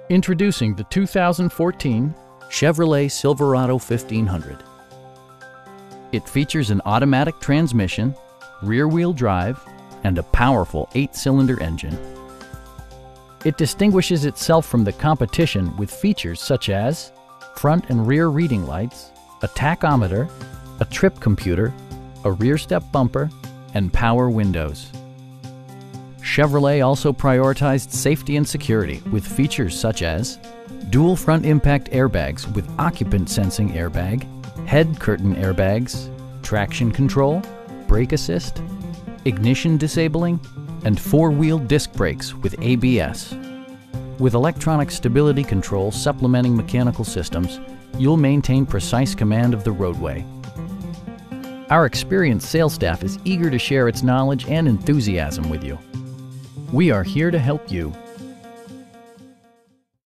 Introducing the 2014 Chevrolet Silverado 1500. It features an automatic transmission, rear-wheel drive, and a powerful 8-cylinder engine. It distinguishes itself from the competition with features such as front and rear reading lights, a tachometer, a trip computer, a rear step bumper, and power windows. Chevrolet also prioritized safety and security with features such as dual front impact airbags with occupant sensing airbag, head curtain airbags, traction control, brake assist, ignition disabling, and 4-wheel disc brakes with ABS. With electronic stability control supplementing mechanical systems, you'll maintain precise command of the roadway. Our experienced sales staff is eager to share its knowledge and enthusiasm with you. We are here to help you.